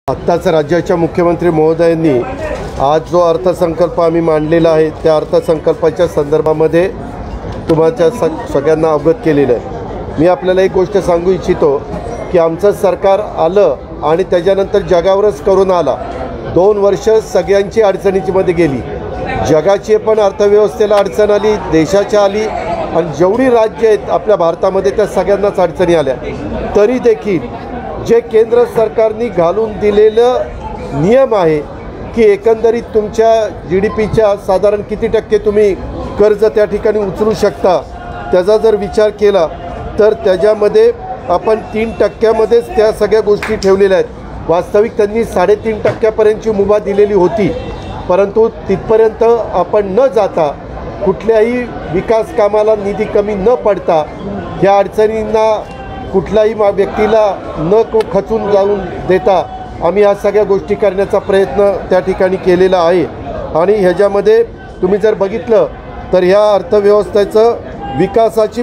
आत्ताच राज्याच्या मुख्यमंत्री महोदयांनी आज जो अर्थसंकल्प आम्ही मांडलेला आहे त्या अर्थसंकल्पाच्या संदर्भामध्ये तुम्हाला सगळ्यांना अवगत केलेलं आहे। मी आपल्याला एक गोष्ट सांगू इच्छितो की आमचं सरकार आलं आणि त्याच्यानंतर जगावरच करून आला। 2 वर्ष सगळ्यांची अडचणीमध्ये गेली, जगाची पण अर्थव्यवस्थेला अडचण आली, देशाच्या आली आणि जेवढी राज्य आहेत आपल्या भारतामध्ये त्या सगळ्यांनाच अडचणी आल्या। तरी देखील जे केंद्र सरकारने घालून दिलेलं नियम आहे की एकंदरीत तुमच्या GDPच्या साधारण किती टक्के तुम्ही कर्ज त्या ठिकाणी उचलू शकता, त्याचा जर विचार केला तर त्याच्यामध्ये आपण 3% त्या सगळ्या गोष्टी ठेवलेल्या आहेत। वास्तविक त्यांनी 3.5% मुभा दिलेली होती, परंतु तिथपर्यंत आपण न जाता कुठल्याही विकास कामाला निधी कमी न पडता ह्या अडचणींना कुठल्याही व्यक्तीला न खचून जाऊन देता आम्ही ह्या सगळ्या गोष्टी करण्याचा प्रयत्न त्या ठिकाणी केलेला आहे। आणि ह्याच्यामध्ये तुम्ही जर बघितलं तर ह्या अर्थव्यवस्थेचं विकासाची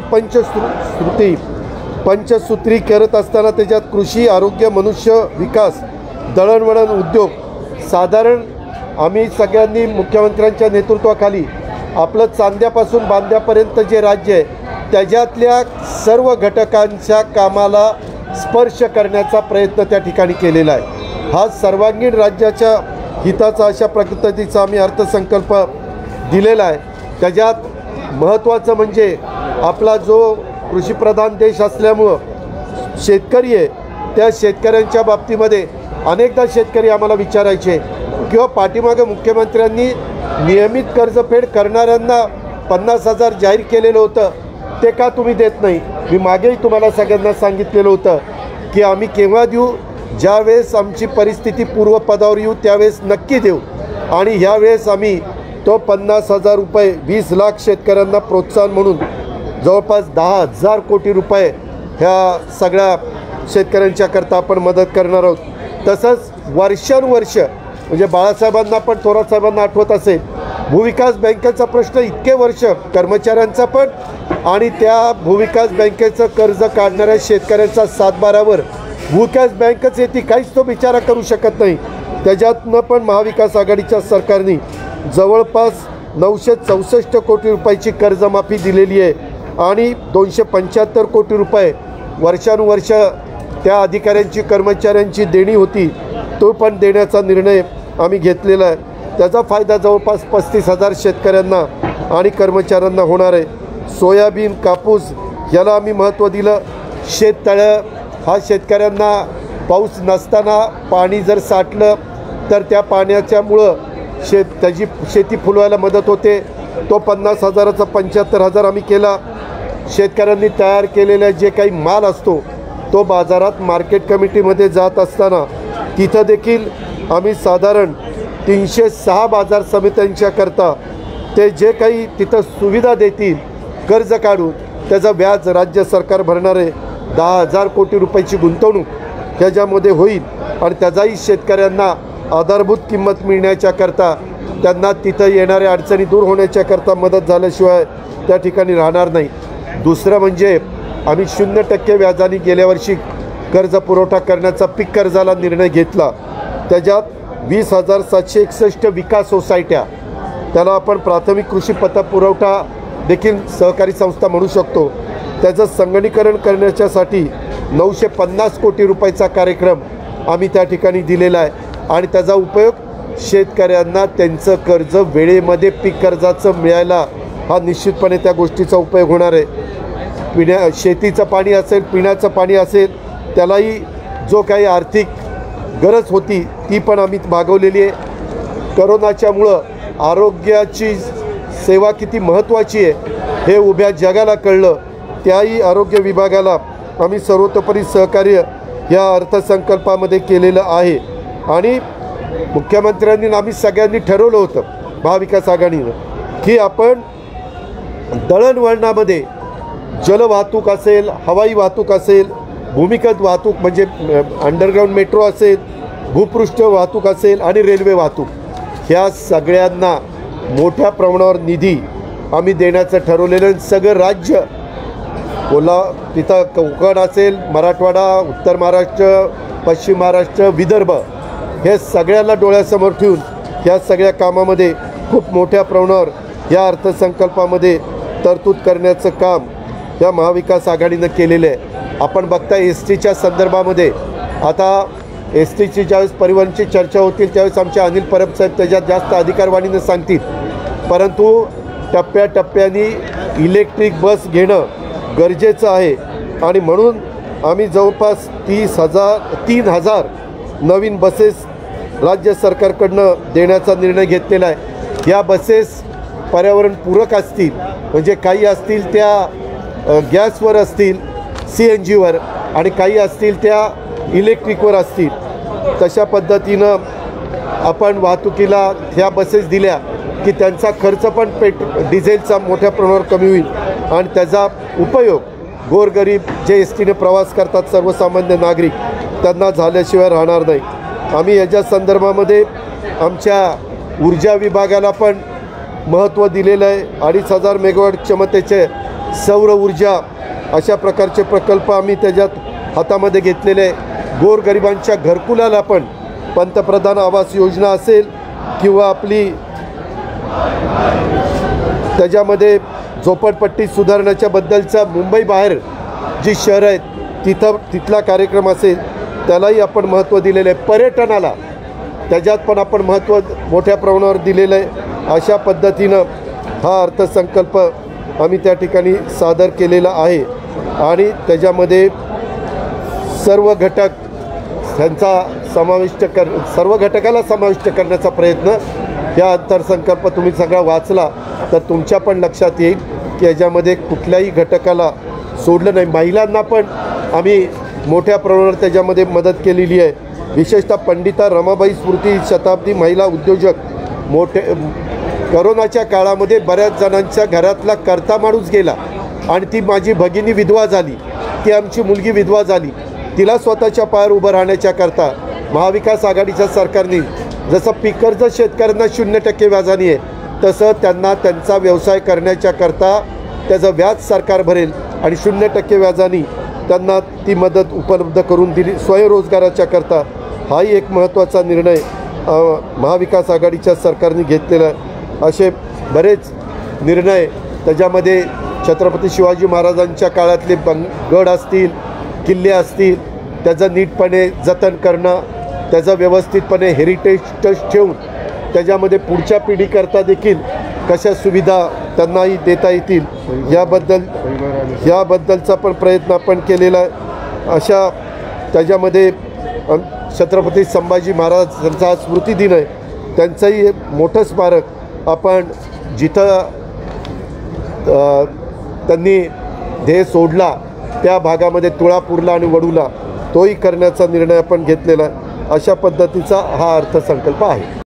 पंचसूत्री करत असताना त्याच्यात कृषी, आरोग्य, मनुष्य विकास, दळणवळण, उद्योग साधारण आम्ही सगळ्यांनी मुख्यमंत्र्यांच्या नेतृत्वाखाली आपलं चांद्यापासून बांद्यापर्यंत जे राज्य आहे त्याच्यातल्या सर्व घटकांच्या कामाला स्पर्श करण्याचा प्रयत्न त्या ठिकाणी केलेला आहे। हा सर्वांगीण राज्याच्या हिताचा अशा पद्धतीचा आम्ही अर्थसंकल्प दिलेला आहे। त्याच्यात महत्त्वाचं म्हणजे आपला जो कृषीप्रधान देश असल्यामुळं शेतकरी आहे, त्या शेतकऱ्यांच्या बाबतीमध्ये अनेकदा शेतकरी आम्हाला विचारायचे किंवा पाठीमागे मुख्यमंत्र्यांनी नियमित कर्जफेड करणाऱ्यांना 50,000 जाहीर केलेलं होतं, ते का तुम्ही देत नाही? मी मागेही तुम्हाला सगळ्यांना सांगितलेलं होतं की आम्ही केव्हा देऊ, ज्यावेळेस आमची परिस्थिती पूर्वपदावर येऊ त्यावेळेस नक्की देऊ। आणि ह्यावेळेस आम्ही तो 50,000 रुपये 20 लाख शेतकऱ्यांना प्रोत्साहन म्हणून जवळपास 10,000 कोटी रुपये ह्या सगळ्या शेतकऱ्यांच्या करता आपण मदत करणार आहोत। तसंच वर्षानुवर्ष म्हणजे बाळासाहेबांना पण, थोरातसाहेबांना आठवत असेल, भूविकास बँकेचा प्रश्न इतके वर्ष कर्मचाऱ्यांचा पण आणि त्या भूविकास बँकेचं कर्ज काढणाऱ्या शेतकऱ्यांचा 7/12वर भूविकास बँकच येते, काहीच तो बिचारा करू शकत नाही। त्याच्यातनं पण महाविकास आघाडीच्या सरकारने जवळपास 964 कोटी रुपयाची कर्जमाफी दिलेली आहे आणि 275 कोटी रुपये वर्षानुवर्ष त्या अधिकाऱ्यांची, कर्मचाऱ्यांची देणी होती, तो पण देण्याचा निर्णय आम्ही घेतलेला आहे। त्याचा फायदा जवळपास 35,000 शेतकऱ्यांना आणि कर्मचाऱ्यांना होणार आहे। सोयाबीन, कापूस याला आम्ही महत्त्व दिलं। शेततळं हा शेतकऱ्यांना पाऊस नसताना पाणी जर साठलं तर त्या पाण्याच्यामुळं त्याची शेती फुलवायला मदत होते। तो 50,000चा 75,000 आम्ही केला। शेतकऱ्यांनी तयार केलेला जे काही माल असतो तो बाजारात मार्केट कमिटीमध्ये जात असताना तिथं देखील आम्ही साधारण 306 बाजार समित्यांच्या करता ते जे काही तिथं सुविधा देतील कर्ज काढून त्याचं व्याज राज्य सरकार भरणार आहे। 10,000 कोटी रुपयाची गुंतवणूक त्याच्यामध्ये होईल आणि त्याचाही शेतकऱ्यांना आधारभूत किंमत मिळण्याच्या करता, त्यांना तिथं येणाऱ्या अडचणी दूर होण्याच्या करता मदत झाल्याशिवाय त्या ठिकाणी राहणार नाही। दुसरं म्हणजे आम्ही 0% व्याजाने गेल्या वर्षी कर्ज पुरवठा करण्याचा पीक कर्जाला निर्णय घेतला। त्याच्यात 20,761 विकास सोसायट्या, त्याला आपण प्राथमिक कृषी पतपुरवठा देखील सहकारी संस्था म्हणू शकतो, त्याचं संगणकीकरण करण्याच्यासाठी 950 कोटी रुपयाचा कार्यक्रम आम्ही त्या ठिकाणी दिलेला आहे आणि त्याचा उपयोग शेतकऱ्यांना त्यांचं कर्ज वेळेमध्ये पीक कर्जाचं मिळायला हा निश्चितपणे त्या गोष्टीचा उपयोग होणार आहे। शेतीचं पाणी असेल, पिण्याचं पाणी असेल, त्यालाही जो काही आर्थिक गरज होती ती पण आम्ही भागवलेली आहे। करोनाच्यामुळं आरोग्याची सेवा किती महत्त्वाची आहे हे उभ्या जगाला कळलं, त्याही आरोग्य विभागाला आम्ही सर्वतोपरी सहकार्य या अर्थसंकल्पामध्ये केलेलं आहे। आणि मुख्यमंत्र्यांनी आम्ही सगळ्यांनी ठरवलं होतं महाविकास आघाडीनं की आपण दळणवळणामध्ये जलवाहतूक असेल, हवाई वाहतूक असेल, भूमिगत वाहतूक म्हणजे अंडरग्राऊंड मेट्रो असेल, भूपृष्ठ वाहतूक असेल आणि रेल्वे वाहतूक, ह्या सगळ्यांना मोठ्या प्रमाणावर निधी आम्ही देण्याचं ठरवलेलं। सगळं राज्य तिथं कोकण असेल, मराठवाडा, उत्तर महाराष्ट्र, पश्चिम महाराष्ट्र, विदर्भ हे सगळ्यांना डोळ्यासमोर ठेवून या सगळ्या कामामध्ये खूप मोठ्या प्रमाणावर या अर्थसंकल्पामध्ये तरतूद करण्याचं काम या महाविकास आघाडीनं केलेलं आहे। आपण बघता एस टीच्या संदर्भामध्ये आता एस टीची ज्यावेळेस परिवहनची चर्चा होतील त्यावेळेस आमचे अनिल परब साहेब त्याच्यात जास्त अधिकारवाणीनं सांगतील, परंतु टप्प्याटप्प्याने इलेक्ट्रिक बस घेणं गरजेचं आहे आणि म्हणून आम्ही जवळपास 3,000 नवीन बसेस राज्य सरकारकडनं देण्याचा निर्णय घेतलेला आहे। या बसेस पर्यावरणपूरक असतील, म्हणजे काही असतील त्या गॅसवर असतील CNGवर आणि काही असतील त्या इलेक्ट्रिकवर असतील। तशा पद्धतीनं आपण वाहतुकीला ह्या बसेस दिल्या की त्यांचा खर्च पण डिझेलचा मोठ्या प्रमाणावर कमी होईल आणि त्याचा उपयोग गोरगरीब जे एस टीने प्रवास करतात सर्वसामान्य नागरिक त्यांना झाल्याशिवाय राहणार नाही। आम्ही याच्या संदर्भामध्ये आमच्या ऊर्जा विभागाला पण महत्त्व दिलेलं आहे। 2,500 मेगावॅट क्षमतेचे सौर ऊर्जा अशा प्रकारचे प्रकल्प आम्ही त्याच्यात हातामध्ये घेतलेले आहे। गोरगरिबांच्या घरकुलाला पण पंतप्रधान आवास योजना असेल किंवा आपली त्याच्यामध्ये झोपडपट्टी सुधारण्याच्या बद्दलचा मुंबई बाहेर जी शहरं आहेत तिथला कार्यक्रम असेल त्यालाही आपण महत्त्व दिलेलं आहे। पर्यटनाला त्याच्यात पण आपण महत्त्व मोठ्या प्रमाणावर दिलेलं आहे। अशा पद्धतीनं हा अर्थसंकल्प आम्ही त्या ठिकाणी सादर केलेला आहे आणि त्याच्यामध्ये सर्व घटक त्यांचा सर्व घटकाला समाविष्ट करण्याचा प्रयत्न या अर्थसंकल्प तुम्ही सगळा वाचला तर तुमच्या पण लक्षात येईल की याच्यामध्ये कुठल्याही घटकाला सोडलं नाही। महिलांना पण आम्ही मोठ्या प्रमाणावर त्याच्यामध्ये मदत केलेली आहे। विशेषतः पंडिता रमाबाई स्मृती शताब्दी महिला उद्योजक करोनाच्या काळामध्ये बऱ्याच जणांच्या घरातला कर्ता माणूस गेला आणि ती माझी भगिनी विधवा झाली, ती आमची मुलगी विधवा झाली, तिला स्वतःच्या पायावर उभं राहण्याच्या करता महाविकास आघाडीच्या सरकारने जसं पीक कर्ज शेतकऱ्यांना 0% व्याजाने आहे तसं त्यांना त्यांचा व्यवसाय करण्याच्या करता त्याचं व्याज सरकार भरेल आणि 0% व्याजाने त्यांना ती मदत उपलब्ध करून दिली। स्वयंरोजगाराच्या करता हाही एक महत्त्वाचा निर्णय महाविकास आघाडीच्या सरकारने घेतलेला आहे। असे बरेच निर्णय त्याच्यामध्ये छत्रपती शिवाजी महाराजांच्या काळातले गड असतील, किल्ले असतील, त्याचं नीटपणे जतन करणं, त्याचं व्यवस्थितपणे हेरिटेज ट्रस्ट ठेवून त्याच्यामध्ये पुढच्या पिढीकरता देखील कशा सुविधा त्यांनाही देता येतील याबद्दलचा पण प्रयत्न आपण केलेला आहे। अशा त्याच्यामध्ये छत्रपती संभाजी महाराज यांचा स्मृतिदिन आहे, त्यांचंही मोठं स्मारक आपण जिथं त्यांनी ध्येय सोडला त्या भागामध्ये तुळापूरला आणि वडूला तोही करण्याचा निर्णय आपण घेतलेला आहे। अशा पद्धतीचा हा अर्थसंकल्प आहे।